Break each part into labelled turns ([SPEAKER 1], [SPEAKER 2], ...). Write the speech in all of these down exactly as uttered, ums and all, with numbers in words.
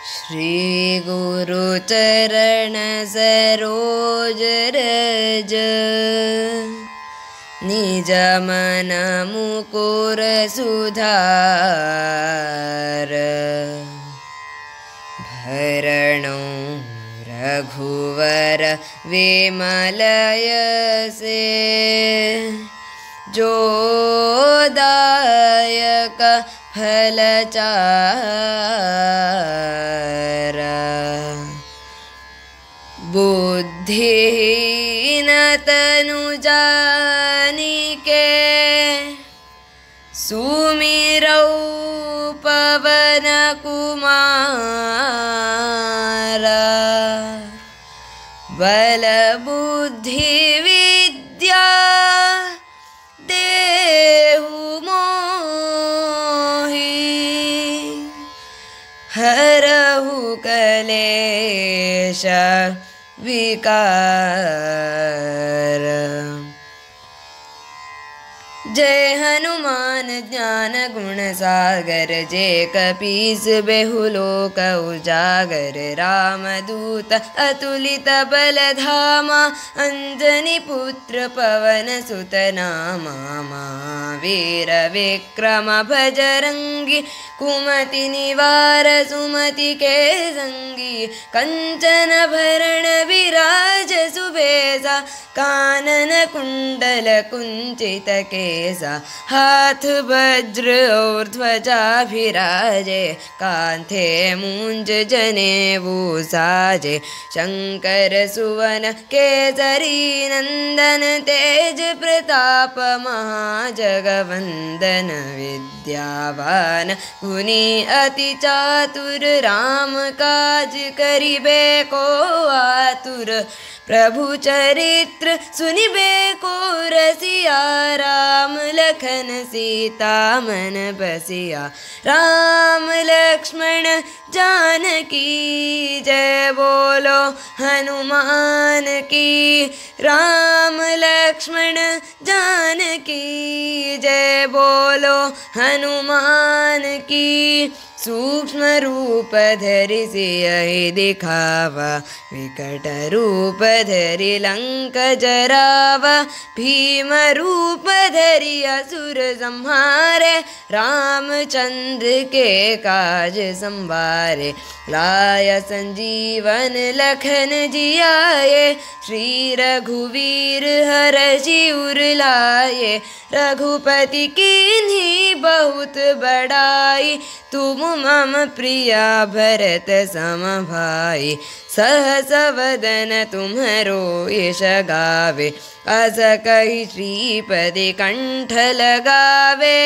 [SPEAKER 1] श्री गुरु चरण सरोज रज निज मन मुकुर सुधार भरणो रघुवर विमल यसे जो दायक फलचार बुद्धिहीन तनु जानिके सुमिरौ पवन कुमार बल बुद्धि विद्या देहु मोहि हरहु कलेश विकार। जय हनुमान ज्ञान गुण सागर जय कपीस बेहुलोक उजागर रामदूत अतुलित बल धामा अंजनी पुत्र पवन सुत नामा वीर विक्रम भजरंगी कुमति निवार सुमति के संगी कंचन भरण विराज सुबेसा कानन कुंडल कुंचित केसा हाथ वज्र और ध्वजा भिराजे कांधे मूंज जनेऊ साजे शंकर सुवन केसरी नंदन तेज प्रताप महाजगवंदन विद्यावान गुणी अति चातुर राम काज करिबे को आतुर प्रभु चरित्र सुनिबे को रसिया राम लखन सीता मन बसिया राम लक्ष्मण जानकी जय बोलो हनुमान की राम लक्ष्मण जानकी जय बोलो हनुमान की सूक्ष्म रूप धरि सियहि दिखावा विकट रूप धरि लंक जरावा भीम रूप धरि असुर संहारे रामचंद्र के काज संवारे लाय संजीवन लखन जियाए श्री रघुवीर हरषि उर लाए रघुपति कीन्ही बहुत बड़ाई तुम मम प्रिया भरत सम भाई सहस वदन तुम्हरो यश गावे अस कहि श्रीपदि कंठ लगावे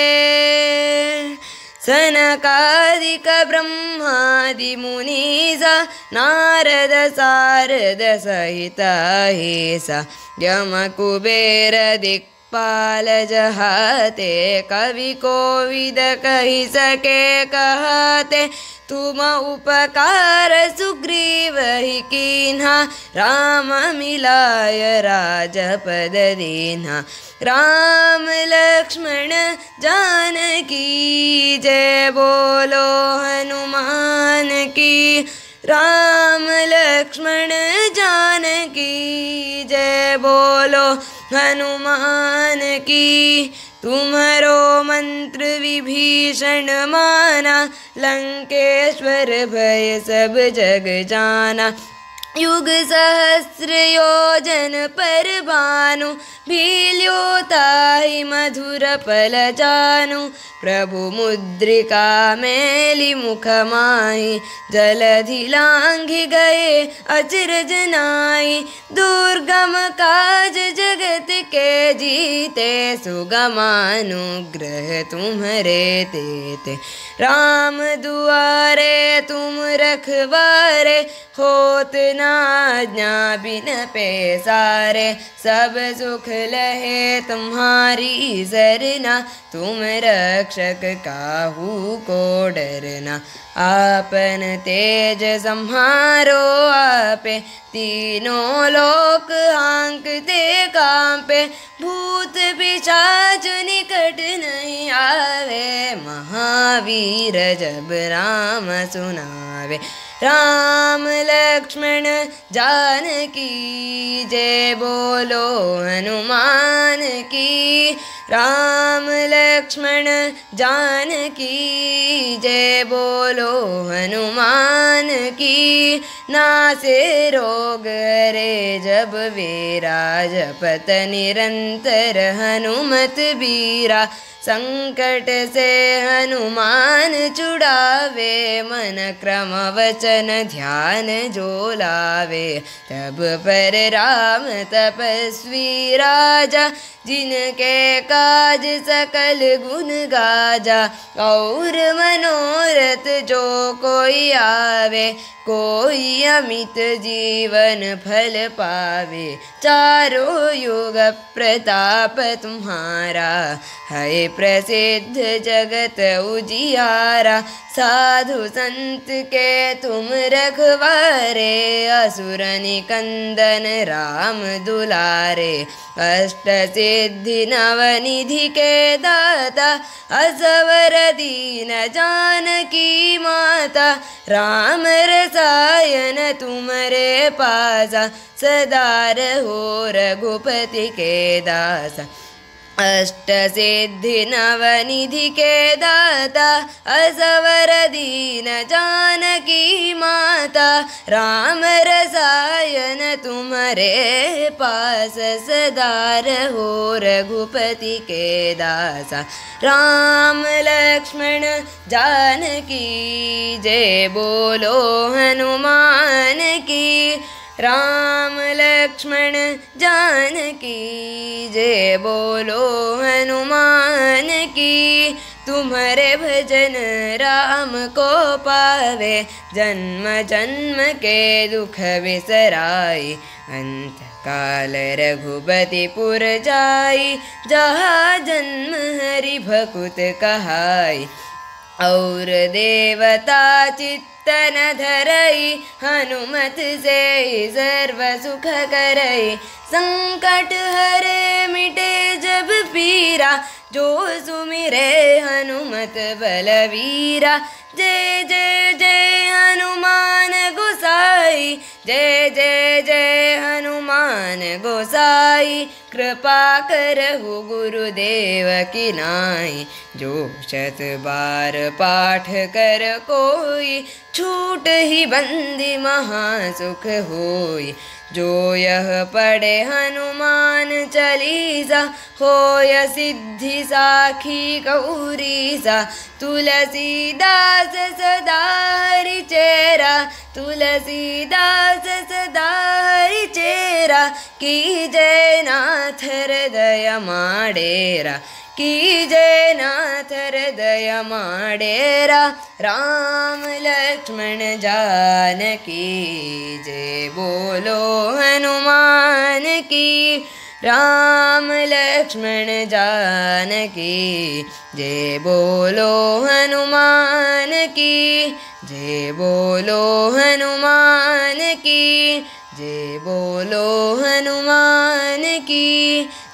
[SPEAKER 1] सनकादिक ब्रह्मादि मुनीसा नारद सारद सहित अहिसा यम कुबेर दिक्पाल जहाते कवि कोविद कहि सके कहते तुम उपकार सुग्रीव ही कीन्हा राम मिलाय राजपद दीन्हा राम लक्ष्मण जानकी जय बोलो हनुमान की राम लक्ष्मण जानकी जय बोलो हनुमान की तुम्हारो मंत्र विभीषण माना लंकेश्वर भय सब जग जाना युग सहस्र योजन पर भानु भील्योताहि मधुर पल जानु प्रभु मुद्रिका मेली मुख माहि जलधि लांघि गए अचरज नाहि दुर्गम काज जगत के जीते सुगमानुग्रह तुम्हरे तेते राम दुआरे तुम रखवारे होत न आज्ञा बिन पैसारे सब सुख लहे तुम्हारी सरना तुम रक्षक काहू को डरना आपन तेज सम्हारो आपे तीनों लोक हांकते कांपे भूत पिशाच निकट नहीं आवे महावीर जब राम सुनावे राम लक्ष्मण जानकी जय बोलो हनुमान की। राम लक्ष्मण जानकी जय बोलो हनुमान की। नासे रोग रे जब वीरा जपत निरंतर हनुमत बीरा। संकट से हनुमान छुड़ावे मन क्रम वचन ध्यान जो लावे। तब पर राम तपस्वी राजा जिनके काज सकल गुण गाजा। और मनोरथ जो कोई आवे कोई अमित जीवन फल पावे। चारों युग प्रताप तुम्हारा है प्रसिद्ध जगत उजियारा। साधु संत के तुम रखवारे असुर निकंदन राम दुलारे। अष्ट सिद्धि नवनिधि के दाता असवर दीन जानकी माता। राम रसायन तुम्हारे पासा सदा रहो रघुपति के दासा। अष्ट सिद्धि नवनिधि के दाता असवर दीन जानकी माता। राम रसायन तुम्हारे पास सदा रहो रघुपति के दासा। राम लक्ष्मण जानकी जय बोलो हनुमान की। राम लक्ष्मण जानकी जय बोलो हनुमान की। तुम्हारे भजन राम को पावे जन्म जन्म के दुख बिसराई। अंत काल रघुपतिपुर जाई जहाँ जन्म हरि भकुत कहाई। और देवता चित्तन धरई हनुमत से सर्व सुख करई। संकट हरे मिटे जब पीरा जो सुमिरे हनुमत बलवीरा। जय जय जय हनुमान गोसाई जय जय जय हनुमान गोसाई। कृपा करहु गुरुदेव की नाई। जो शत बार पाठ कर कोई छूट ही बंदी महासुख होई। जो यह पढ़े हनुमान चालीसा होय सिद्धि साखी गौरीसा। तुलसीदास सदा हरि चेरा तुलसीदास सदा हरि चेरा। की जय नाथ हृदय माडेरा की जय नाथ हृदय माडेरा। राम लक्ष्मण जानकी जय बोलो हनुमान की। राम लक्ष्मण जानकी जय बोलो हनुमान की। जय बोलो हनुमान की जय बोलो हनुमान की।